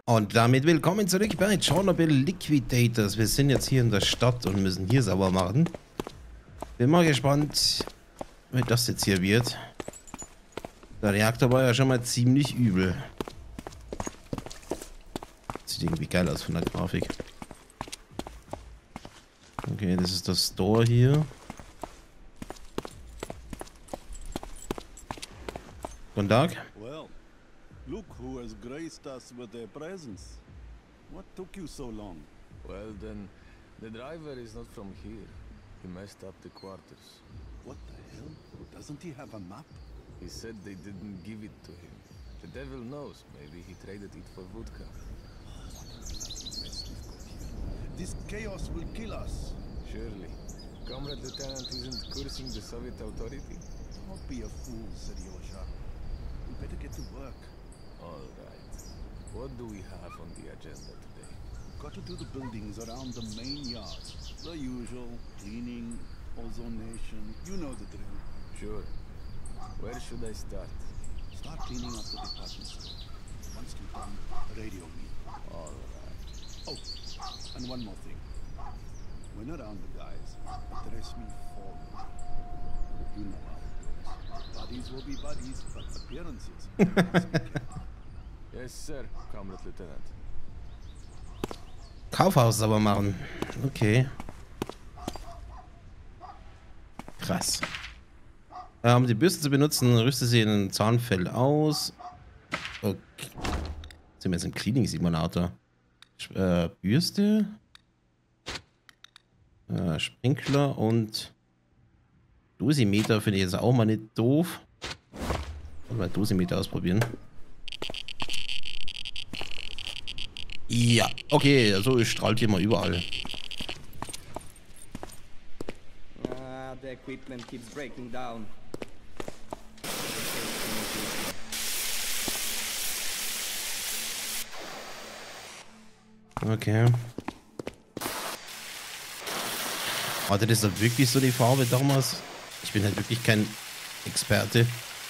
Und damit willkommen zurück bei Chernobyl Liquidators. Wir sind jetzt hier in der Stadt und müssen hier sauber machen. Bin mal gespannt, wie das jetzt hier wird. Der Reaktor war ja schon mal ziemlich übel. Sieht irgendwie geil aus von der Grafik. Okay, das ist das Store hier. Guten Tag. Well, look who has graced us with their presence. What took you so long? Well then, the driver is not from here. He messed up the quarters. What the hell? Doesn't he have a map? He said they didn't give it to him. The devil knows, maybe he traded it for vodka. This chaos will kill us. Surely. Comrade Lieutenant isn't cursing the Soviet authority? Don't be a fool, Seryoja. We better get to work. All right. What do we have on the agenda today? We've got to do the buildings around the main yard. The usual, cleaning, ozonation, you know the drill. Sure. Where should I start? Start cleaning up the department store. Once you're done, radio me. All right. Oh, and one more thing. When around the guys, address me forward. You know how it goes. Buddies will be buddies, but appearances must be kept. Yes, sir, Comrade Lieutenant. Kaufhaus sauber machen. Okay. Krass. Um die Bürste zu benutzen, rüste sie in ein Zahnfeld aus. Okay. Sind wir jetzt im Cleaning Simulator? Bürste. Sprinkler und Dosimeter finde ich jetzt auch mal nicht doof. Mal Dosimeter ausprobieren. Ja, okay, also strahlt hier mal überall. The equipment keeps breaking down. Okay. Hatte das halt wirklich so die Farbe damals? Ich bin halt wirklich kein Experte.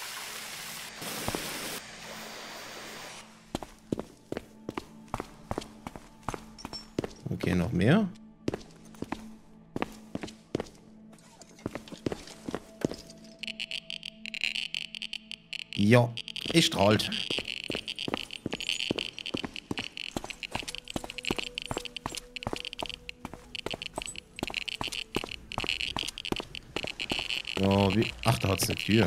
Okay, noch mehr. Ja, es strahlt. So, wie... Ach, da hat es eine Tür.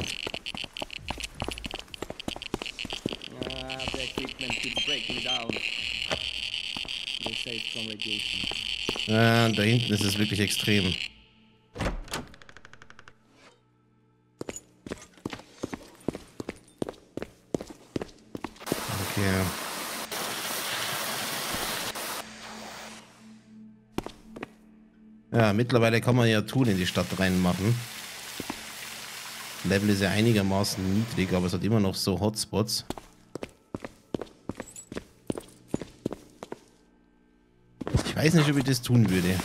The equipment keeps breaking down. They save from radiation. Da hinten ist es wirklich extrem. Okay. Ja, mittlerweile kann man ja Tun in die Stadt reinmachen. Level ist ja einigermaßen niedrig, aber es hat immer noch so Hotspots. Ich weiß nicht, ob ich das tun würde.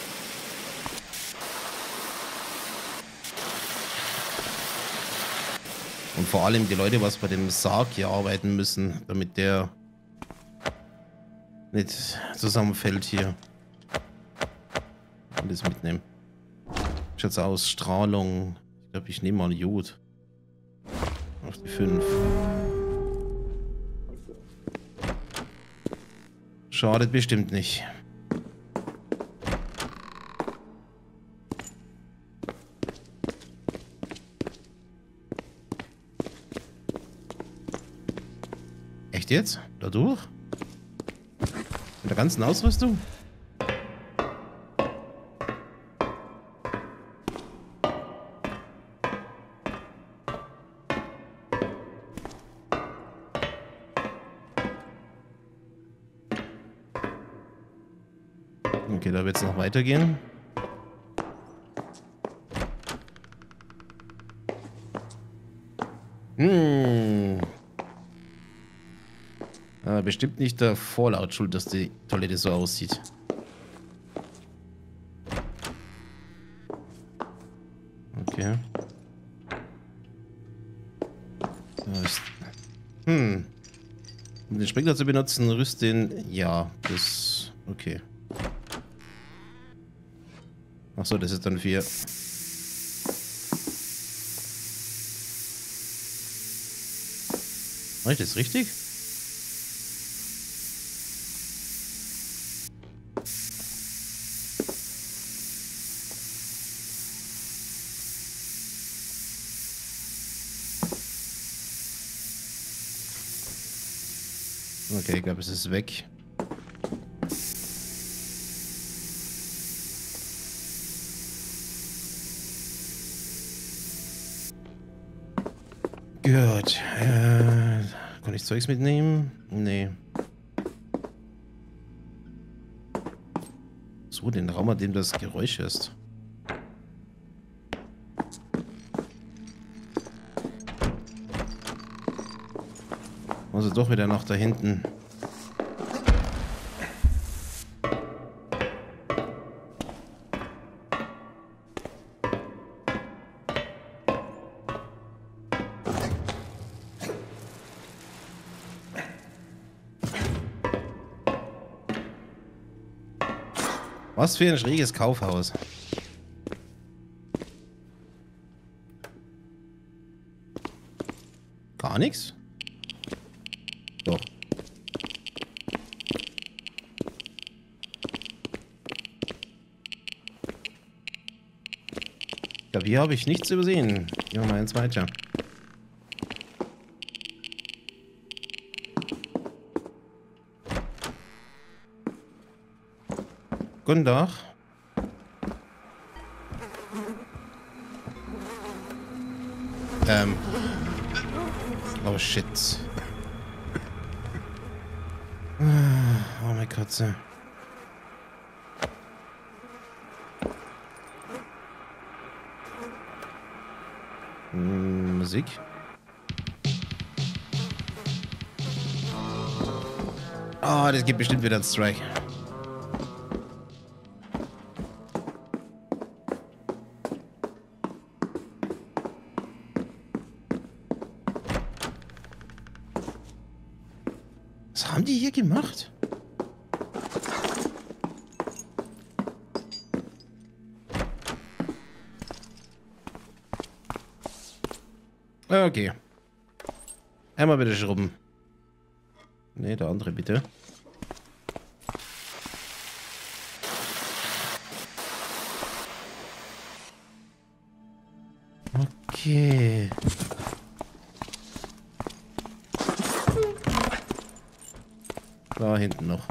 Und vor allem die Leute, was bei dem Sarg hier arbeiten müssen, damit der nicht zusammenfällt hier. Und das mitnehmen. Schaut's aus, Strahlung. Ich glaube, ich nehme mal Jod. Auf die 5. Schadet bestimmt nicht. Echt jetzt? Dadurch? Mit der ganzen Ausrüstung? Okay, da wird es noch weitergehen. Bestimmt nicht der Fallout schuld, dass die Toilette so aussieht. Okay. Da ist den Sprinkler zu benutzen, rüst den. Ja, das. Okay. Achso, das ist dann 4. Mach ich das richtig? Okay, ich glaube, es ist weg. Gut. Kann ich Zeugs mitnehmen? Nee. So, den Raum, an dem das Geräusch ist. Also doch wieder nach da hinten. Was für ein schräges Kaufhaus. Gar nichts? Doch. Ich glaube, hier habe ich nichts übersehen. Gehen wir mal eins weiter. Guten Tag. Oh shit. Oh, meine Katze. Musik. Ah, das gibt bestimmt wieder einen Strike. Was haben die hier gemacht? Okay. Einmal bitte schrubben. Ne, der andere bitte. Okay. Da hinten noch.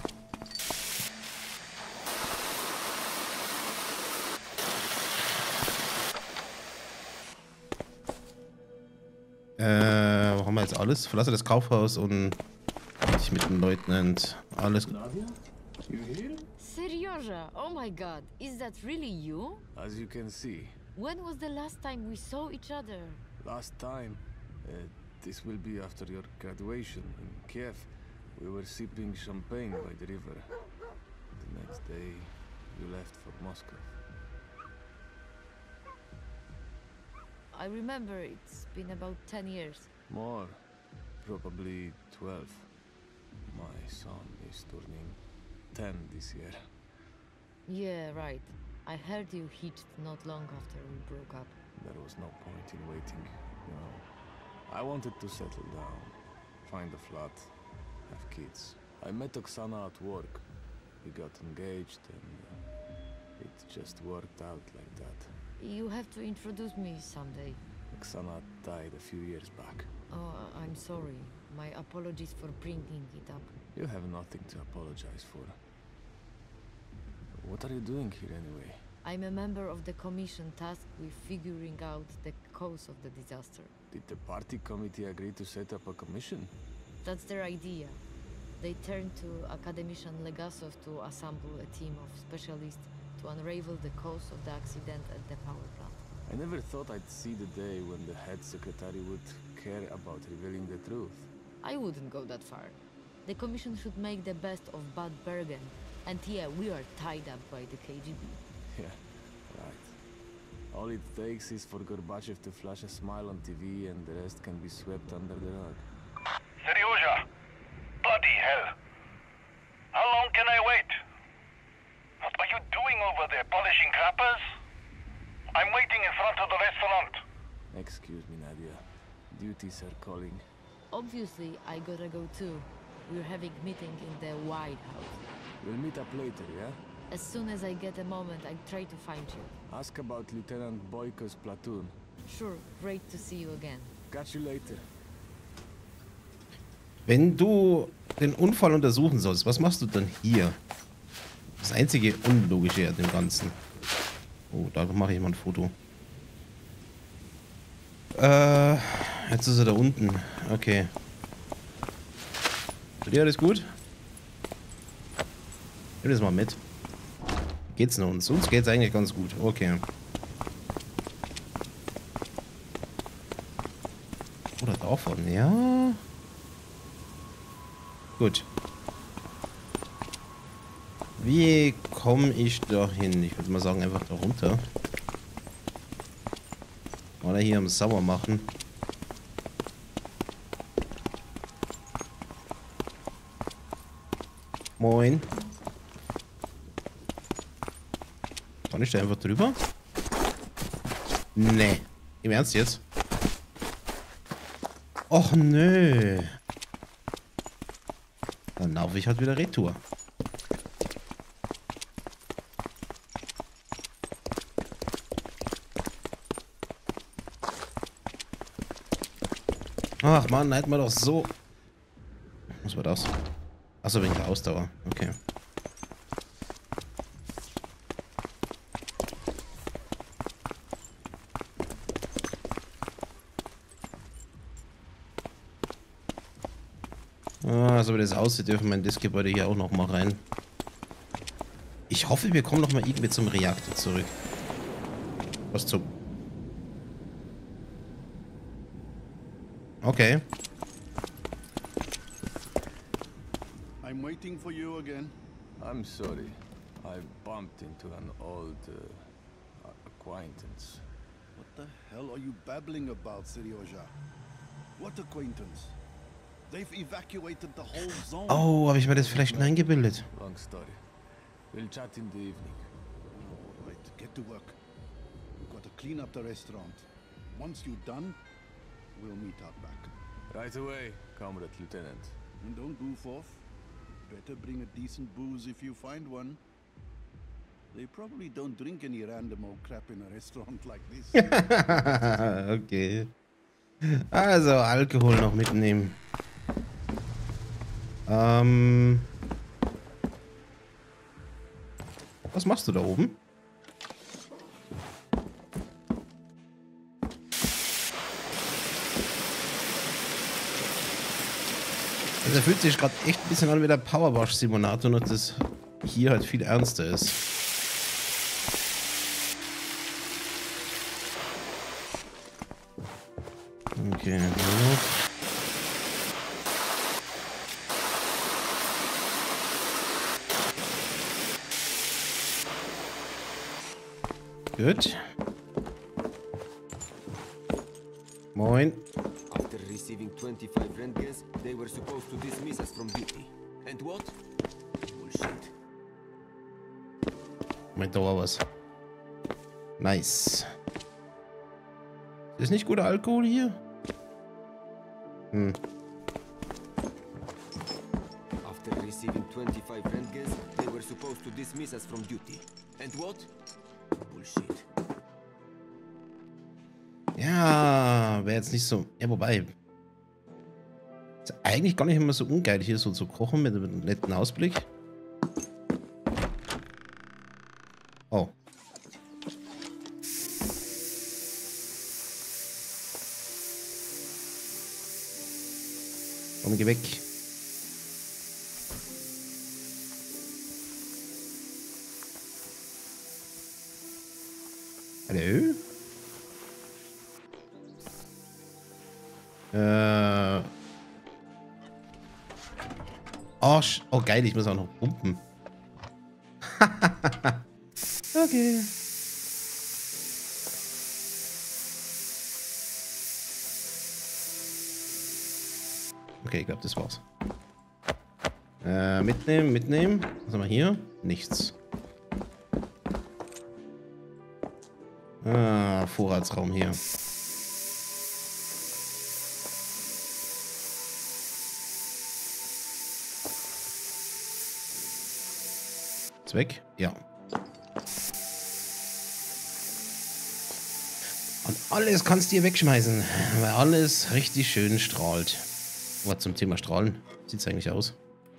Wo haben wir jetzt alles? Verlasse das Kaufhaus und ich mit dem Leutnant. Alles gut. Seryoja, oh my god, is that really you? As you can see, When was the last time we saw each other? last time, this will be after your graduation in Kiev. We were sipping champagne by the river. The next day, you left for Moscow. I remember it's been about 10 years. More, probably 12. My son is turning 10 this year. Yeah, right. I heard you hitched not long after we broke up. There was no point in waiting, you know. I wanted to settle down, find a flat, have kids. I met Oksana at work. We got engaged and it just worked out like that. You have to introduce me someday. Oksana died a few years back. Oh, I'm sorry. My apologies for bringing it up. You have nothing to apologize for. What are you doing here anyway? I'm a member of the commission tasked with figuring out the cause of the disaster. Did the party committee agree to set up a commission? That's their idea. They turned to academician Legasov to assemble a team of specialists to unravel the cause of the accident at the power plant. I never thought I'd see the day when the head secretary would care about revealing the truth. I wouldn't go that far. The commission should make the best of Bad Bergen. And yeah, we are tied up by the KGB. Yeah, right. All it takes is for Gorbachev to flash a smile on TV and the rest can be swept under the rug. Seryoja! Bloody smashing crappers? I'm waiting in front of the restaurant. Excuse me, Nadia. Duties are calling. Obviously, I gotta go too. We're having meeting in the White House. We'll meet up later, yeah? As soon as I get a moment, I try to find you. Ask about Lieutenant Boyko's platoon. Sure, great to see you again. Catch you later. Wenn du den Unfall untersuchen sollst, was machst du dann hier? Das einzige Unlogische an dem Ganzen. Oh, da mache ich mal ein Foto. Jetzt ist er da unten. Okay. Für dir alles gut? Nimm das mal mit. Geht's noch uns? Uns geht's eigentlich ganz gut. Okay. Oder davon, ja. Gut. Wie komme ich da hin? Ich würde mal sagen, einfach da runter. Oder hier am Sauer machen. Moin. Kann ich da einfach drüber? Nee. Im Ernst jetzt? Och nö. Dann laufe ich halt wieder Retour. Ach man, hätten wir doch so. Was war das? Achso, wegen der Ausdauer. Okay. Also wie das aussieht, dürfen wir in das Gebäude hier auch noch mal rein. Ich hoffe, wir kommen noch mal irgendwie zum Reaktor zurück. Was zum... Okay. I'm waiting for you again. I'm sorry. I bumped into an old acquaintance. What the hell are you babbling about, Serioja? What acquaintance? They've evacuated the whole zone. Oh, habe ich mir das vielleicht eingebildet? Long story. We'll chat in the evening. Right, get to work. We've got to clean up the restaurant. Once you're done, we'll meet out back. Right away, Comrade Lieutenant. And don't goof off. Better bring a decent booze if you find one. They probably don't drink any random old crap in a restaurant like this. Okay. Also, Alkohol noch mitnehmen. Was machst du da oben? Also, er fühlt sich gerade echt ein bisschen an wie der Powerwash-Simulator, nur dass das hier halt viel ernster ist. Okay, gut. Moin. After receiving 25 rentgens, they were supposed to dismiss us from duty. And what? Bullshit. Moment, da war was. Nice. Ist nicht guter Alkohol hier? Hm. After receiving 25 rentgens, they were supposed to dismiss us from duty. And what? Bullshit. Ja, wäre jetzt nicht so... Ja, wobei... Ist eigentlich gar nicht immer so ungeil, hier so zu kochen mit einem netten Ausblick. Oh. Komm, geh weg. Hallo? Oh, oh, geil, ich muss auch noch pumpen. Okay. Okay, ich glaube, das war's. Mitnehmen, mitnehmen. Was haben wir hier? Nichts. Ah, Vorratsraum hier. Ist weg? Ja. Und alles kannst du hier wegschmeißen, weil alles richtig schön strahlt. Aber zum Thema Strahlen, sieht es eigentlich aus?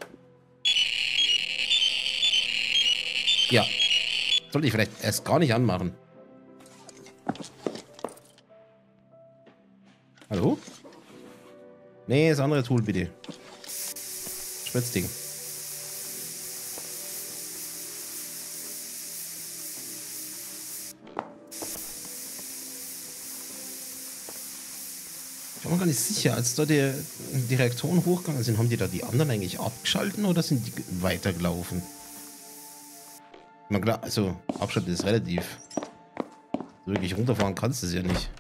Ja. Sollte ich vielleicht erst gar nicht anmachen. Hallo? Nee, das andere Tool bitte. Spritzding. Ich bin mir gar nicht sicher, als da die Reaktoren hochgegangen sind, haben die da die anderen eigentlich abgeschalten oder sind die weitergelaufen? Na klar, also abschalten ist relativ. So wirklich runterfahren kannst du es ja nicht.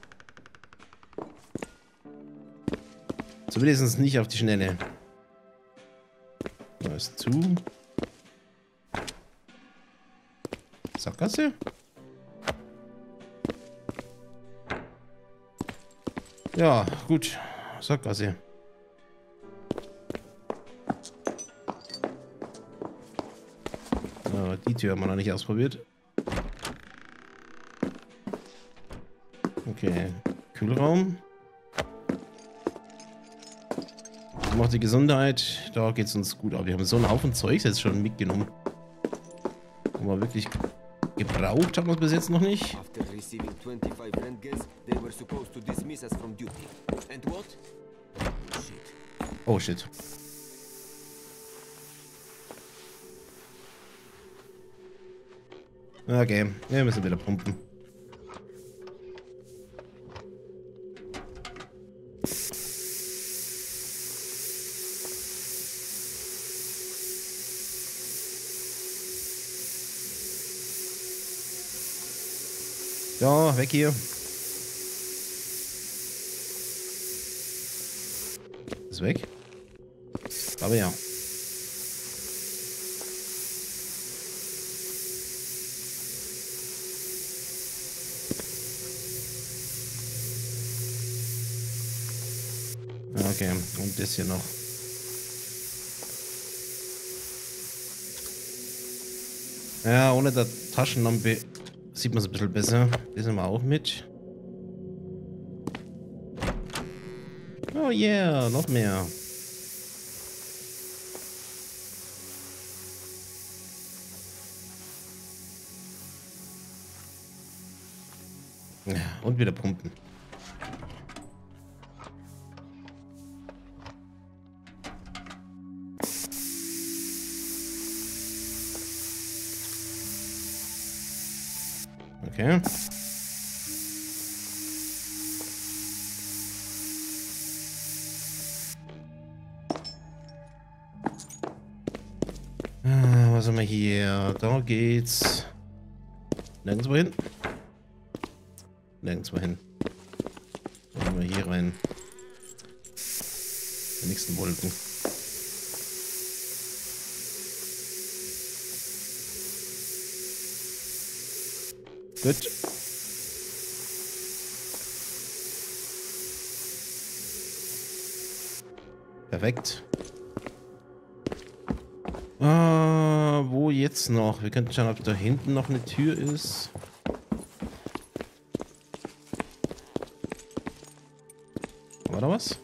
Zumindest nicht auf die Schnelle. Da ist zu. Sackgasse? Ja, gut. Sackgasse. Ja, die Tür haben wir noch nicht ausprobiert. Okay. Kühlraum. Macht die Gesundheit. Da geht es uns gut. Aber wir haben so einen Haufen Zeugs jetzt schon mitgenommen. Aber wirklich gebraucht haben wir es bis jetzt noch nicht. After receiving 25 Rentgens, they were supposed to dismiss us from duty. And what? Shit. Oh shit. Okay, wir müssen wieder pumpen. Ja, weg hier. Ist weg? Aber ja. Okay, und das hier noch. Ja, ohne der Taschenlampe sieht man es ein bisschen besser. Das nehmen wir auch mit. Oh yeah, noch mehr. Ja, und wieder pumpen. Okay. Was haben wir hier? Da geht's. Nirgendwo hin. Nirgendwo hin. Dann gehen wir hier rein. Die nächsten Wolken. Gut. Perfekt. Wo jetzt noch? Wir könnten schauen, ob da hinten noch eine Tür ist. War da was?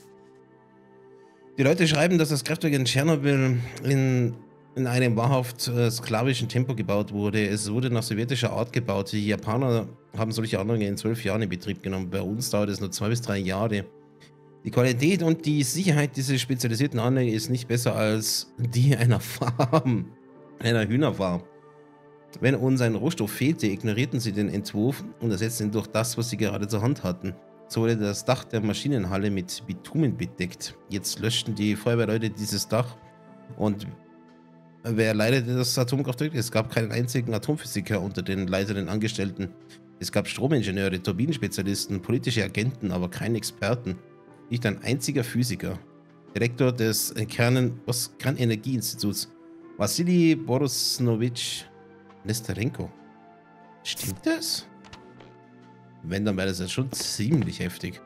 Die Leute schreiben, dass das Kraftwerk in Tschernobyl in einem wahrhaft sklavischen Tempo gebaut wurde. Es wurde nach sowjetischer Art gebaut. Die Japaner haben solche Anlagen in 12 Jahren in Betrieb genommen. Bei uns dauert es nur 2 bis 3 Jahre. Die Qualität und die Sicherheit dieser spezialisierten Anlage ist nicht besser als die einer Farm, einer Hühnerfarm. Wenn uns ein Rohstoff fehlte, ignorierten sie den Entwurf und ersetzten ihn durch das, was sie gerade zur Hand hatten. So wurde das Dach der Maschinenhalle mit Bitumen bedeckt. Jetzt löschten die Feuerwehrleute dieses Dach und wer leitete das Atomkraftwerk? Es gab keinen einzigen Atomphysiker unter den leitenden Angestellten. Es gab Stromingenieure, Turbinenspezialisten, politische Agenten, aber keine Experten. Nicht ein einziger Physiker. Direktor des Kernenergieinstituts, Wassili Borosnowitsch Nesterenko. Stimmt das? Wenn, dann wäre das jetzt schon ziemlich heftig.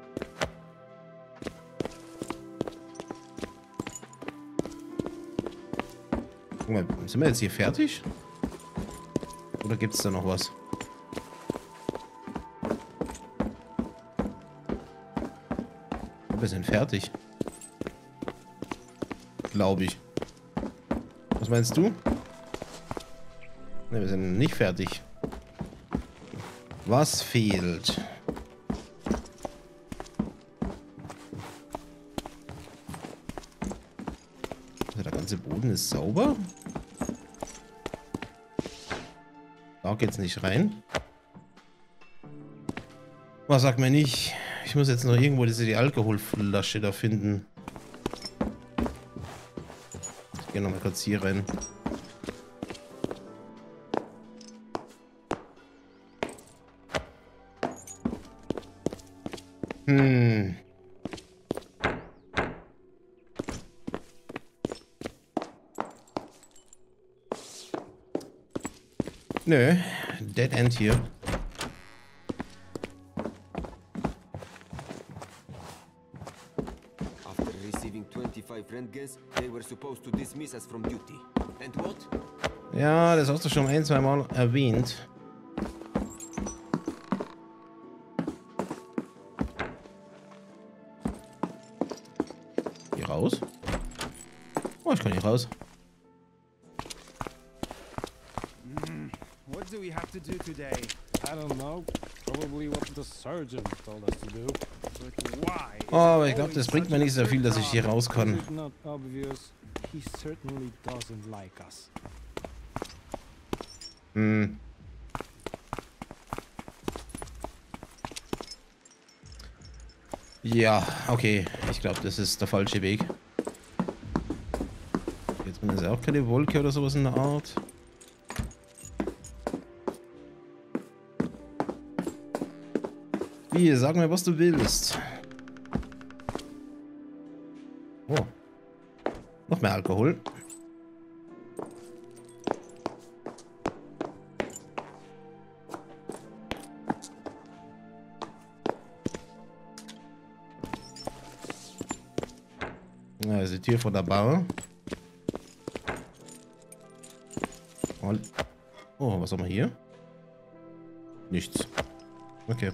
Guck mal, sind wir jetzt hier fertig? Oder gibt es da noch was? Wir sind fertig. Glaube ich. Was meinst du? Ne, wir sind nicht fertig. Was fehlt? Also der ganze Boden ist sauber. Da geht's nicht rein. Was sagt mir nicht? Ich muss jetzt noch irgendwo die Alkoholflasche da finden. Ich gehe nochmal kurz hier rein. Nö, Dead End hier. After receiving 25 Rentgens, they were supposed to dismiss us from duty. And what? Ja, das hast du schon ein, zwei Mal erwähnt. Hier raus? Oh, ich kann hier raus. What do we have to do today? I don't know. Probably what the surgeon told us to do. But why? Oh, aber ich glaube, das bringt mir nicht so viel, dass ich hier raus Is kann. it not obvious? He certainly doesn't like us. Hm. Ja, okay. Ich glaube, das ist der falsche Weg. Jetzt bin ich auch keine Wolke oder sowas in der Art. Wie, sag mir, was du willst. Oh. Noch mehr Alkohol. Ja, ist die Tür vor der Bar. Oh, was haben wir hier? Nichts. Okay.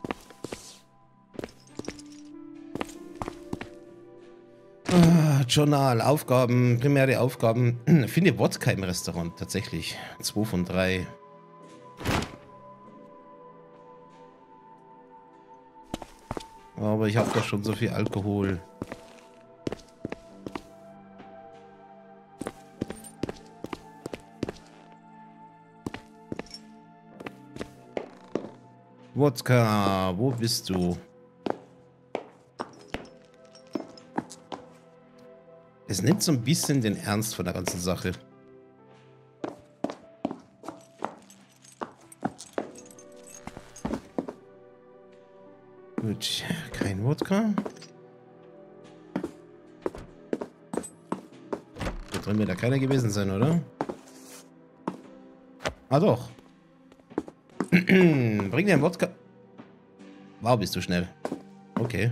Journal, Aufgaben, primäre Aufgaben. Finde Wodka im Restaurant, tatsächlich. 2 von 3. Aber ich habe doch schon so viel Alkohol. Wodka, wo bist du? Es nimmt so ein bisschen den Ernst von der ganzen Sache. Gut, kein Wodka. Da drin wird da keiner gewesen sein, oder? Ah doch. Bring den Wodka. Wow, bist du schnell. Okay.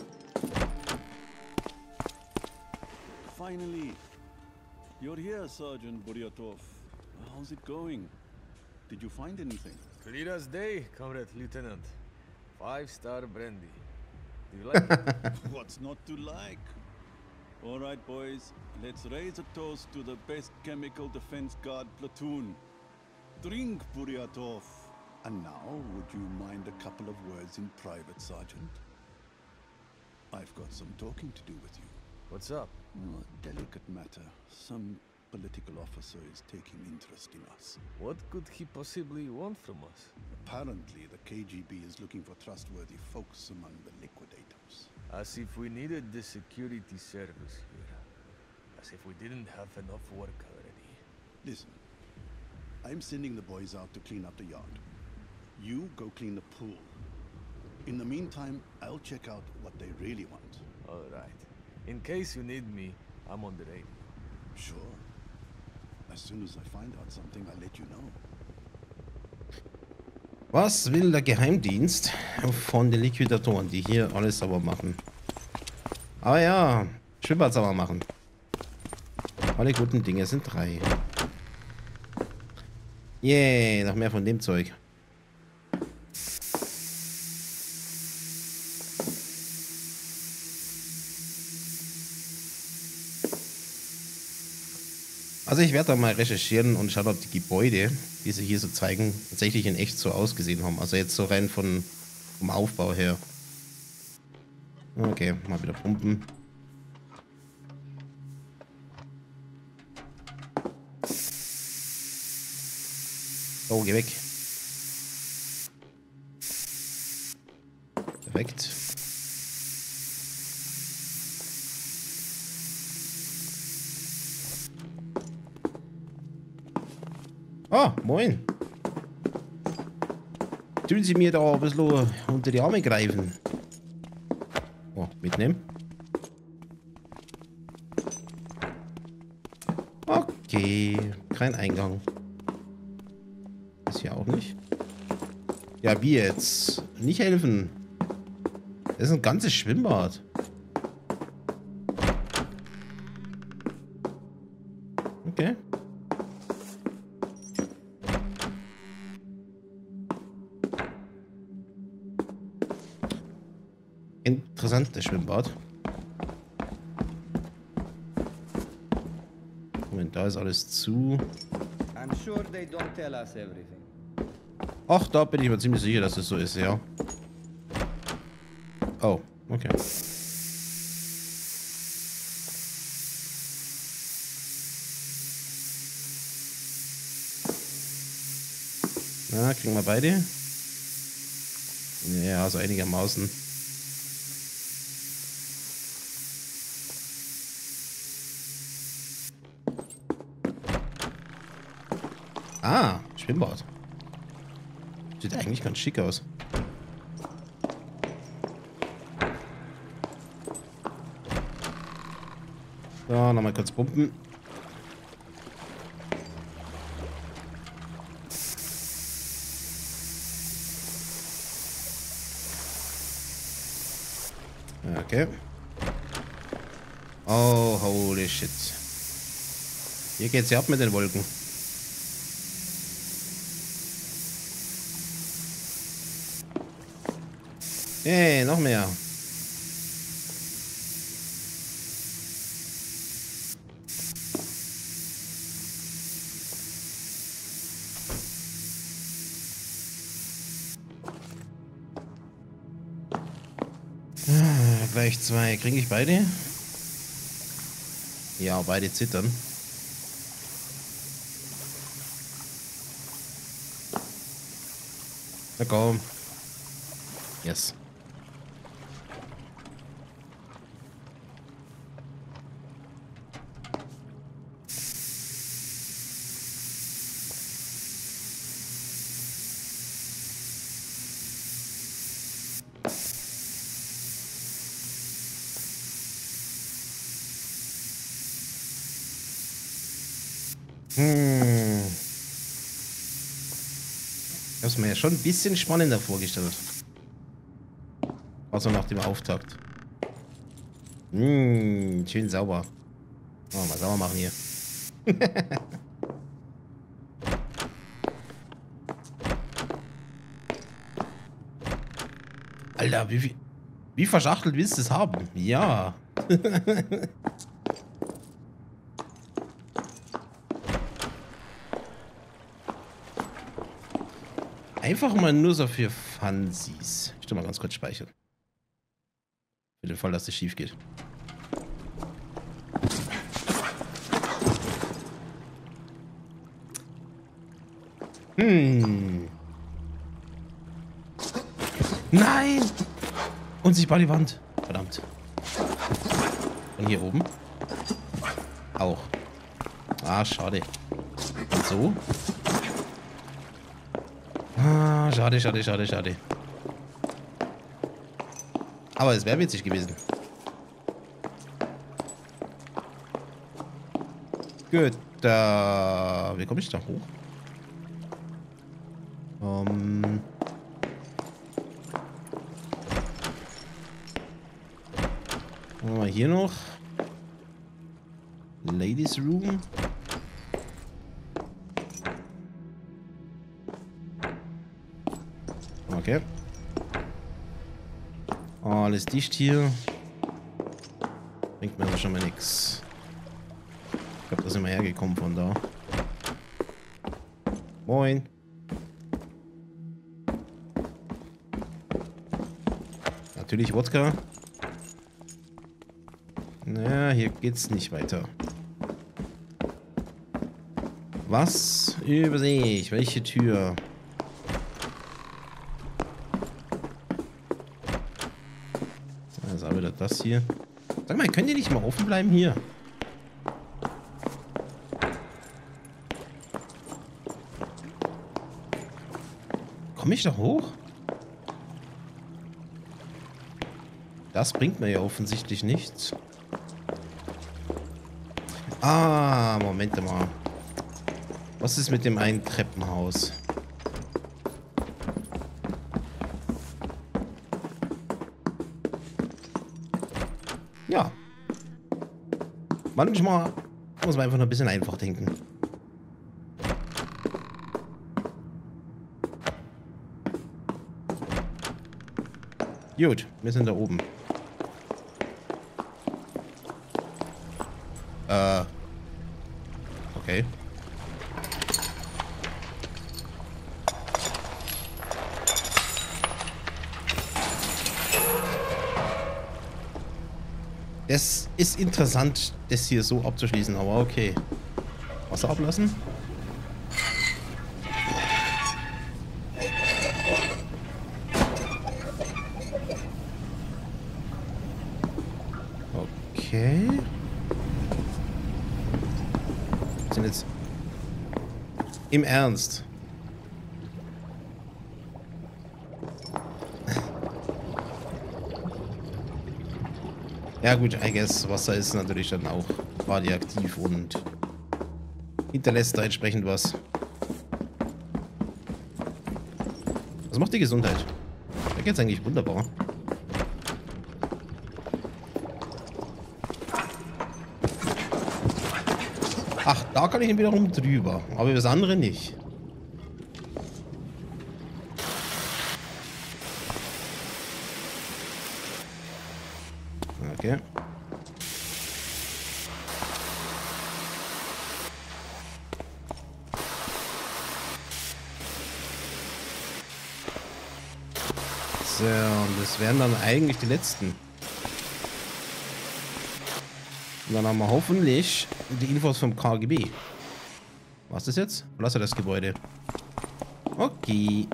Finally, you're here, Sergeant Buryatov. How's it going? Did you find anything? Clear as day, Comrade Lieutenant. 5-star brandy. Do you like it? What's not to like? All right, boys, let's raise a toast to the best chemical defense guard platoon. Drink, Buryatov. And now, would you mind a couple of words in private, Sergeant? I've got some talking to do with you. What's up? Oh, a delicate matter. Some political officer is taking interest in us. What could he possibly want from us? Apparently, the KGB is looking for trustworthy folks among the liquidators. As if we needed the security service here. As if we didn't have enough work already. Listen, I'm sending the boys out to clean up the yard. You go clean the pool. In the meantime, I'll check out what they really want. All right. In case you need me, I'm on the radio. Sure. As soon as I find out something, I'll let you know. Was will der Geheimdienst von den Liquidatoren, die hier alles sauber machen? Ah ja, Schwimmbad sauber machen. Alle guten Dinge sind 3. Yay, noch mehr von dem Zeug. Also ich werde da mal recherchieren und schauen, ob die Gebäude, die sie hier so zeigen, tatsächlich in echt so ausgesehen haben. Also jetzt so rein vom Aufbau her. Okay, mal wieder pumpen. Oh, geh weg. Perfekt. Ah, moin. Tun Sie mir da ein bisschen unter die Arme greifen. Oh, mitnehmen. Okay, kein Eingang. Ist hier auch nicht. Ja, wie jetzt? Nicht helfen. Das ist ein ganzes Schwimmbad. Okay. Interessantes Schwimmbad. Moment, da ist alles zu. I'm sure they don't tell us everything. Ach, da bin ich mir ziemlich sicher, dass es so ist, ja. Oh, okay. Na, kriegen wir beide? Ja, so einigermaßen. Ah, Schwimmbad. Sieht eigentlich ganz schick aus. So, nochmal kurz pumpen. Okay. Oh, holy shit. Hier geht's ja ab mit den Wolken. Hey, noch mehr. Gleich 2. Kriege ich beide? Ja, beide zittern. Na komm. Yes. Ich hab's mir ja schon ein bisschen spannender vorgestellt. Also nach dem Auftakt. Schön sauber. Oh, mal sauber machen hier. Alter, wie verschachtelt willst du es haben? Ja. Einfach mal nur so für Funsies. Ich tu mal ganz kurz speichern. Für den Fall, dass es schief geht. Nein! Unsichtbar die Wand. Verdammt. Und hier oben? Auch. Ah, schade. Und so? Ah, schade, schade, schade, schade. Aber es wäre witzig gewesen. Gut, wie komme ich da hoch? Was haben wir hier noch? Ladies Room. Okay. Alles dicht hier. Bringt mir also schon mal nix. Ich glaube, da sind wir hergekommen von da. Moin. Natürlich Wodka. Naja, hier geht's nicht weiter. Was übersehe ich? Welche Tür? Also wieder das hier. Sag mal, könnt ihr nicht mal offen bleiben hier? Komme ich da hoch? Das bringt mir ja offensichtlich nichts. Ah, Moment mal. Was ist mit dem einen Treppenhaus? Ja. Manchmal muss man einfach nur ein bisschen einfach denken. Gut, wir sind da oben. Okay. Es ist interessant, das hier so abzuschließen, aber okay. Wasser ablassen. Okay. Sind jetzt im Ernst. Ja gut, I guess, Wasser ist natürlich dann auch radioaktiv und hinterlässt da entsprechend was. Was macht die Gesundheit? Da geht's eigentlich wunderbar. Ach, da kann ich ihn wiederum drüber, aber das andere nicht. Okay. So, und das wären dann eigentlich die letzten. Und dann haben wir hoffentlich die Infos vom KGB. Was ist das jetzt? Verlasse das Gebäude. Okay.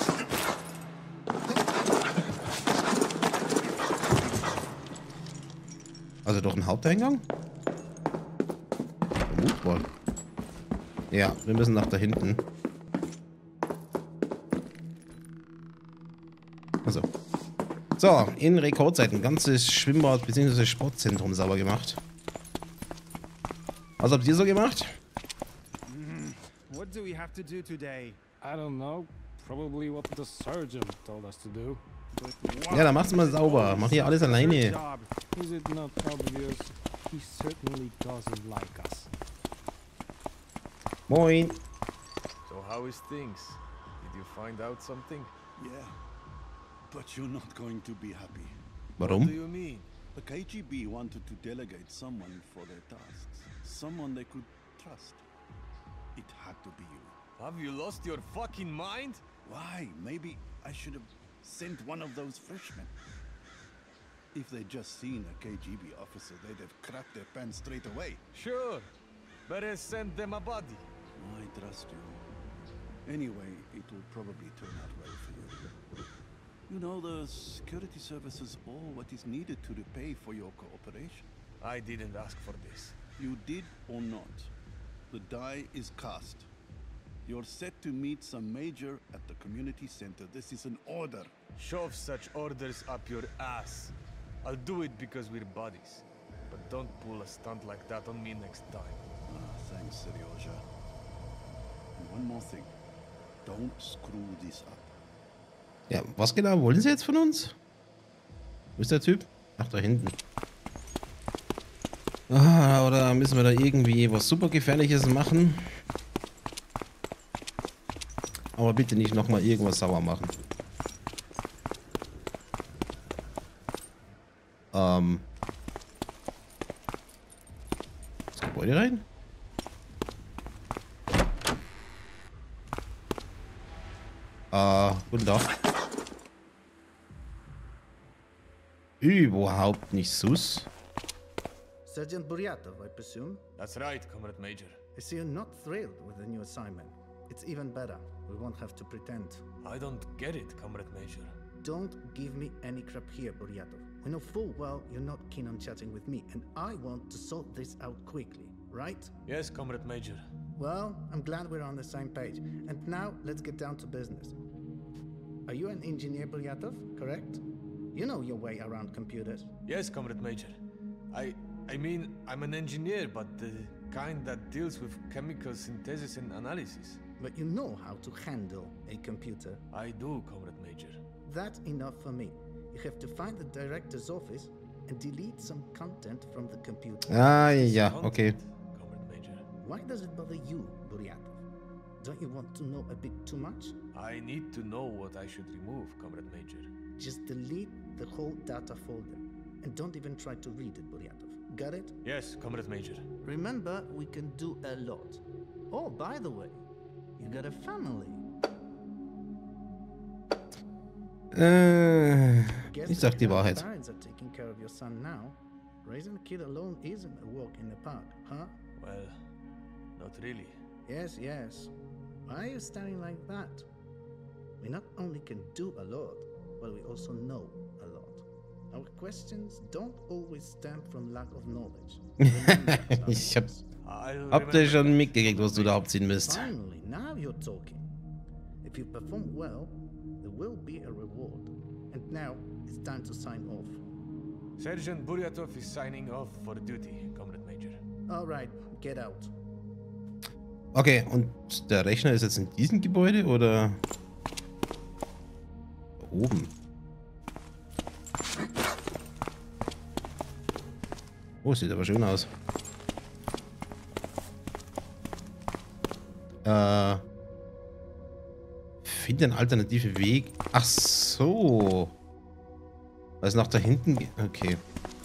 Also doch ein Haupteingang? Vermutbar. Ja, wir müssen nach da hinten. Also. So, in Rekordzeit ein ganzes Schwimmbad bzw. Sportzentrum sauber gemacht. Was habt ihr so gemacht? What do we have to do today? I don't know. Probably what the surgeon told us to do. Ja, dann mach's mal sauber. Mach hier alles alleine. Job. Is it not obvious? He certainly doesn't like us. Moin. So how is things? Did you find out something? Yeah, but you're not going to be happy. What do Warum? you mean? The KGB wanted to delegate someone for their tasks. Someone they could trust. It had to be you. Have you lost your fucking mind? Why? Maybe I should have sent one of those freshmen. If they'd just seen a KGB officer, they'd have crapped their pants straight away. Sure. Better send them a body. I trust you. Anyway, it will probably turn out well for you. You know, the security services all what is needed to repay for your cooperation. I didn't ask for this. You did or not, the die is cast. You're set to meet some major at the community center. This is an order. Shove such orders up your ass. I'll do it because we're buddies. But don't pull a stunt like that on me next time. Ah, thanks, Seryoja. And one more thing. Don't screw this up. Ja, was genau wollen sie jetzt von uns? Wo ist der Typ? Ach, da hinten. Ah, oder müssen wir da irgendwie was super Gefährliches machen? Aber bitte nicht nochmal irgendwas sauer machen. Das Gebäude rein? Guten Tag. Überhaupt nicht sus. Sergeant Buryatov, I presume? That's right, Comrade Major. I see you're not thrilled with the new assignment. It's even better. We won't have to pretend. I don't get it, Comrade Major. Don't give me any crap here, Buryatov. We know full well you're not keen on chatting with me, and I want to sort this out quickly, right? Yes, Comrade Major. Well, I'm glad we're on the same page. And now, let's get down to business. Are you an engineer, Buryatov, correct? You know your way around computers. Yes, Comrade Major. I mean, I'm an engineer, but the kind that deals with chemical synthesis and analysis. But you know how to handle a computer. I do, Comrade Major. That's enough for me. You have to find the director's office and delete some content from the computer. Ah, ja, okay. Comrade Major. Why does it bother you, Buryatov? Don't you want to know a bit too much? I need to know what I should remove, Comrade Major. Just delete the whole data folder. And don't even try to read it, Buryatov. Got it? Yes, Comrade Major. Remember, we can do a lot. Oh, by the way, you got a family. Ich sag die Wahrheit. Parents are taking care of your son now. Raising a kid alone isn't a walk in the park, huh? Well, not really. Yes, yes. Why are you staring like that? We not only can do a lot, but we also know a lot. Our questions don't always stem from lack of knowledge. Ich hab dir schon mitgekriegt, was du da abziehen müsst. Finally, now you're talking. If you perform well, there will be a reward. And now it's time to sign off. Sergeant Buryatov is signing off for duty, Comrade Major. All right, get out. Okay, und der Rechner ist jetzt in diesem Gebäude oder da oben? Oh, sieht aber schön aus. Finde einen alternativen Weg. Ach so. Weil es nach da hinten geht. Okay.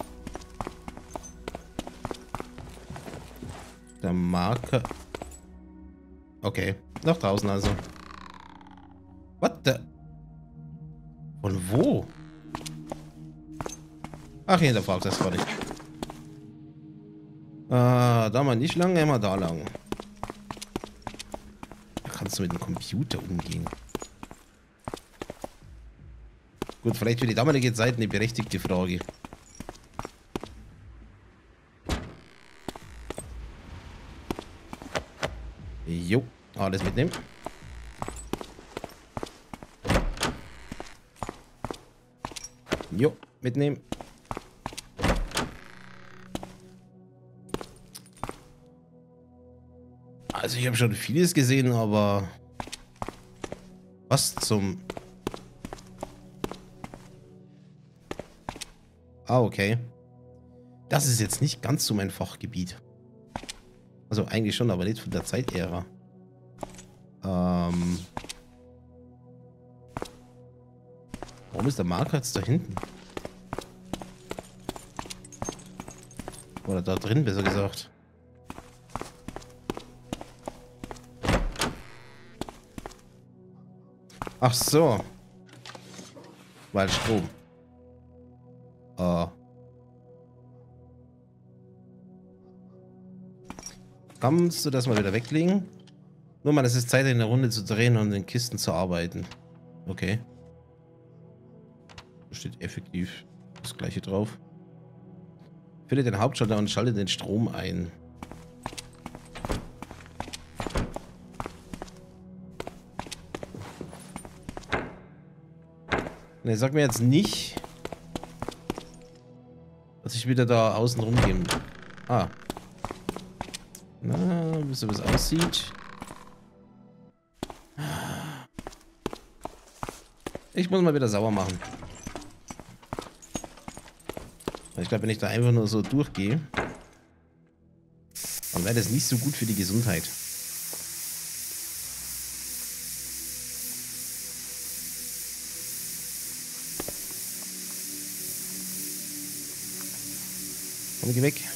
Der Marker. Okay. Nach draußen also. What the? Von wo? Ach, hier in der Fahrt, das war nicht. Da mal nicht lang, immer da lang. Da kannst du mit dem Computer umgehen. Gut, vielleicht für die damalige Zeit eine berechtigte Frage. Jo, alles mitnehmen. Jo, mitnehmen. Also ich habe schon vieles gesehen, aber was zum... Ah, okay. Das ist jetzt nicht ganz so mein Fachgebiet. Also eigentlich schon, aber nicht von der Zeitära. Warum ist der Marker jetzt da hinten? Oder da drin, besser gesagt. Ach so. Weil Strom. Kannst du das mal wieder weglegen? Nur mal, es ist Zeit, in der Runde zu drehen und in den Kisten zu arbeiten. Okay. Da steht effektiv das gleiche drauf. Finde den Hauptschalter und schalte den Strom ein. Ne, sag mir jetzt nicht, dass ich wieder da außen rumgehen. Ah. Na, wisst ihr, wie es aussieht? Ich muss mal wieder sauber machen. Ich glaube, wenn ich da einfach nur so durchgehe, dann wäre das nicht so gut für die Gesundheit. Komm, geh weg.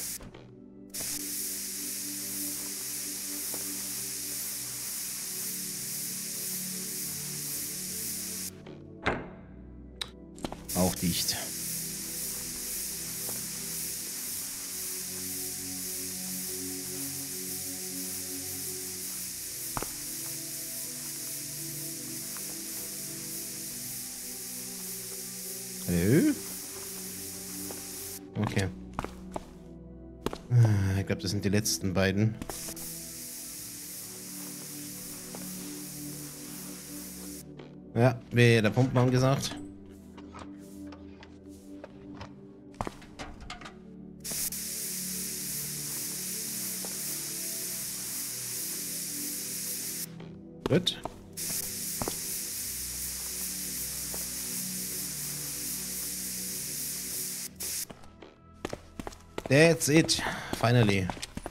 Auch dicht. Hallo? Okay. Ich glaube, das sind die letzten beiden. Ja, wie der Pumpenmann gesagt. Gut. That's it. Finally.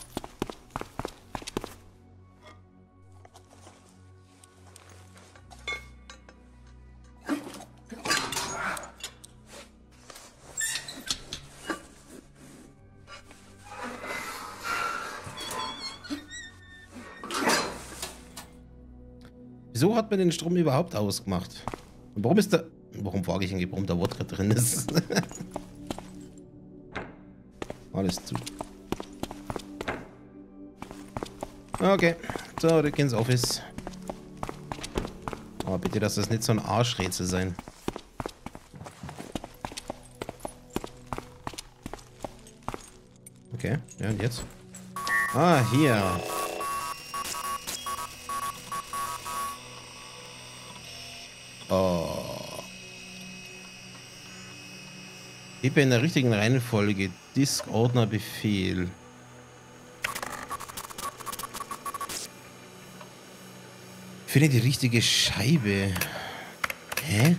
Wieso hat man den Strom überhaupt ausgemacht? Und warum ist da... Warum frage ich ein gebrumter Wodka drin ist? Alles zu. Okay. Zurück ins Office. Aber bitte, dass das nicht so ein Arschrätsel sein. Okay. Ja, und jetzt? Ah, hier. Oh. Gebe in der richtigen Reihenfolge Disk-Ordner-Befehl. Finde die richtige Scheibe. Hä?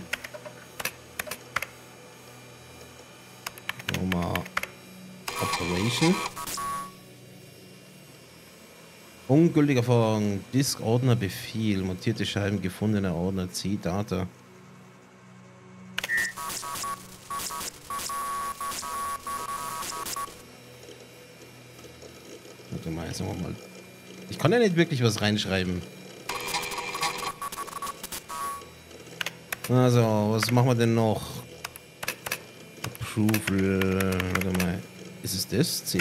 Nochmal. Operation. Ungültiger Vorgang. Disk-Ordner-Befehl. Montierte Scheiben, gefundene Ordner, C-Data. Warte mal, jetzt machen wir mal. Ich kann ja nicht wirklich was reinschreiben. Also, was machen wir denn noch? Approval. Warte mal. Ist es das? C+?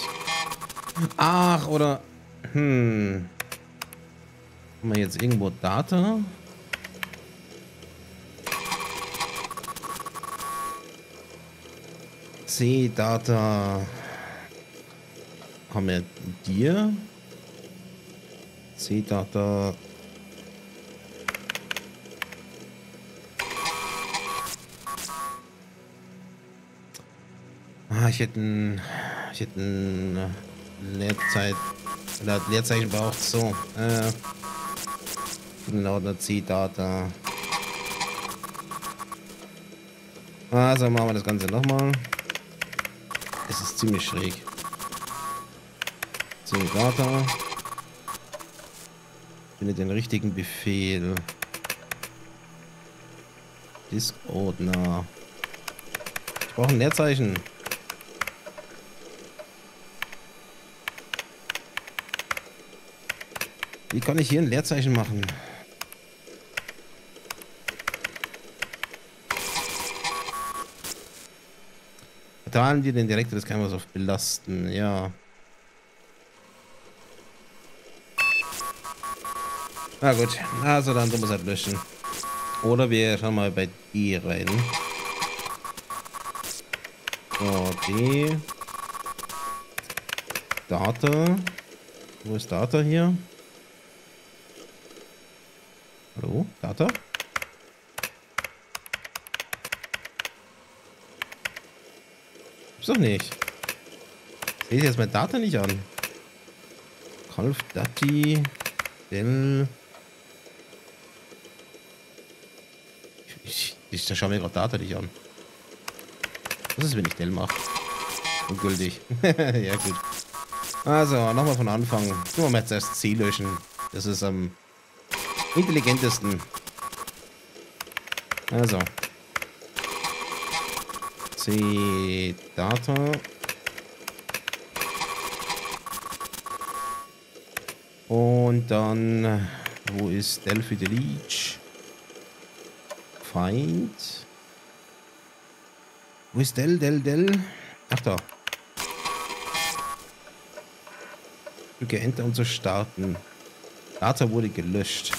Ach, oder... Haben wir jetzt irgendwo Data? C-Data. Haben wir dir? C-Data. Ich hätte ein Leerzeichen braucht. So. Genau, der C-Data. Also machen wir das Ganze nochmal. Es ist ziemlich schräg. C-Data. Finde den richtigen Befehl. Disk-Ordner. Ich brauche ein Leerzeichen. Wie kann ich hier ein Leerzeichen machen? Verteilen wir den Direktor des Cameras auf belasten, ja. Na gut, also dann tun wir es halt löschen. Oder wir schauen mal bei D rein. So, D. Data. Wo ist Data hier? Hallo, Data? Gibt's doch nicht. Sehe ich jetzt mein Data nicht an. Calf Dati. Del. Ich schaue mir gerade Data nicht an. Was ist, wenn ich Dell mache? Ungültig. Ja, gut. Also, nochmal von Anfang. Tun wir jetzt erst C löschen. Das ist am intelligentesten. Also. C Data. Und dann, wo ist Delphi Delete? Feind. Wo ist Del? Ach da. Drücke Enter, um zu starten. Data wurde gelöscht.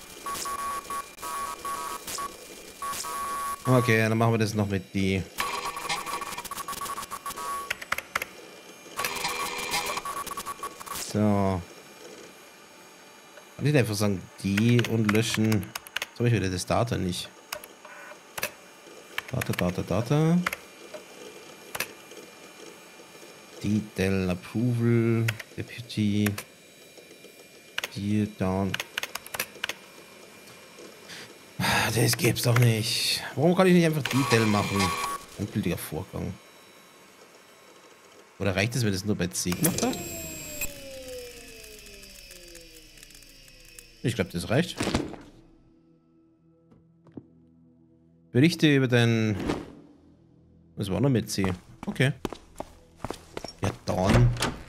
Okay, dann machen wir das noch mit die. So. Kann ich einfach sagen die und löschen. Jetzt habe ich wieder das Data nicht. Data. Detail Approval. Deputy. Hier, down. Das gibt's doch nicht. Warum kann ich nicht einfach Detail machen? Ungültiger Vorgang. Oder reicht es, wenn das nur bei C gemacht habe? Ich glaube, das reicht. Berichte über dein... Was war noch mit C? Okay. Ja, dann.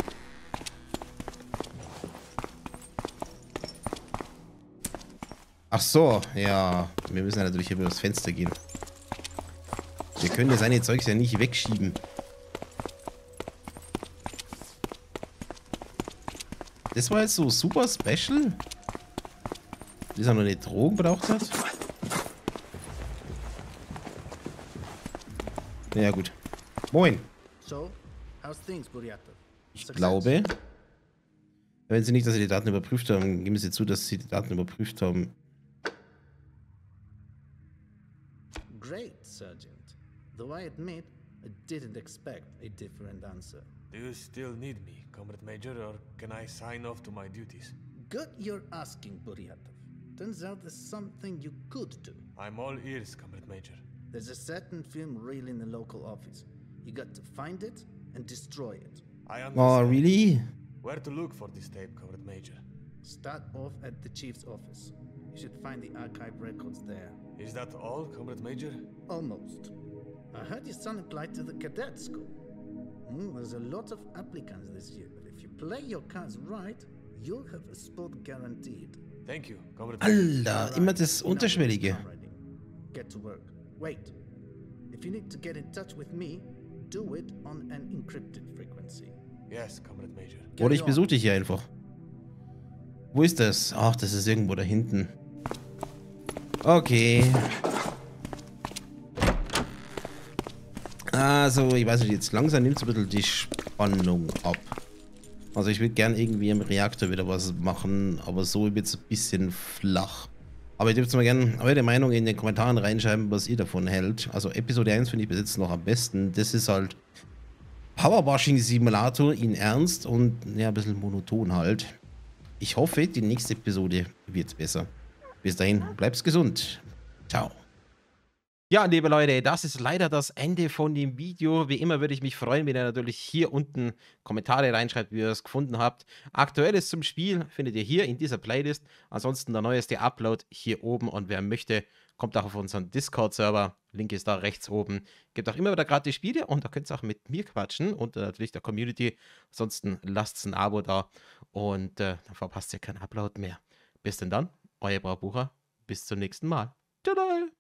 Ach so, ja. Wir müssen ja natürlich über das Fenster gehen. Wir können das eine Zeugs ja nicht wegschieben. Das war jetzt so super special? Bis er noch eine Drogen braucht hat? Ja gut. Moin. So, how's things, Buriato? Ich glaube, wenn Sie nicht, dass Sie die Daten überprüft haben, geben Sie zu, dass Sie die Daten überprüft haben. Great, Sergeant. Though I admit, I didn't expect a different answer. Do you still need me, Comrade Major, or can I sign off to my duties? Good you're asking, Buriatov. Turns out there's something you could do. I'm all ears, Comrade Major. There's a certain film reel in the local office. You got to find it and destroy it. I understand. Oh, really? Where to look for this tape, Comrade Major? Start off at the chief's office. You should find the archive records there. Is that all, Comrade Major? Almost. I heard you son applied to the cadet school. There's a lot of applicants this year, but if you play your cards right, you'll have a spot guaranteed. Thank you, Comrade Major. Alter, immer das Unterschwellige. Get to work. Wait. If you need to get in touch with me, do it on an encrypted frequency. Yes, Comrade Major. Oder ich besuche dich hier einfach. Wo ist das? Ach, das ist irgendwo da hinten. Okay. Also, ich weiß nicht, jetzt langsam nimmt es ein bisschen die Spannung ab. Also ich würde gern irgendwie im Reaktor wieder was machen, aber so wird es ein bisschen flach. Aber ihr dürft mal gerne eure Meinung in den Kommentaren reinschreiben, was ihr davon hält. Also Episode 1 finde ich bis jetzt noch am besten. Das ist halt Powerwashing Simulator in Ernst und ja, ein bisschen monoton halt. Ich hoffe, die nächste Episode wird besser. Bis dahin, bleibt's gesund. Ciao. Ja, liebe Leute, das ist leider das Ende von dem Video. Wie immer würde ich mich freuen, wenn ihr natürlich hier unten Kommentare reinschreibt, wie ihr es gefunden habt. Aktuelles zum Spiel findet ihr hier in dieser Playlist. Ansonsten der neueste Upload hier oben. Und wer möchte, kommt auch auf unseren Discord-Server. Link ist da rechts oben. Gibt auch immer wieder gratis Spiele und da könnt ihr auch mit mir quatschen und natürlich der Community. Ansonsten lasst ein Abo da und dann verpasst ihr keinen Upload mehr. Bis denn dann, euer Braubucher. Bis zum nächsten Mal. Ciao.